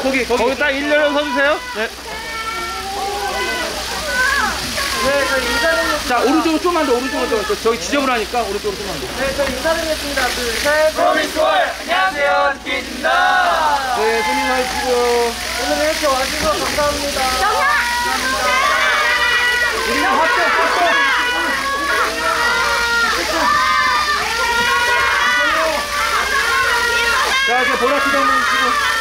거기 딱 일렬로 서주세요. 네. 네, 저희 인사드리겠습니다. 자, 오른쪽으로 좀만 더, 오른쪽으로 더. 저기 지저분 하니까 오른쪽으로 좀만 더. 네, 저희 인사드리겠습니다. 둘, 셋. 프로미스월! 안녕하세요, 디케이입니다. 네, 손님 하시고요. 오늘 이렇게 와주셔서 감사합니다. 우리는 합격! 자, 이제 보라티도 한번 주시고.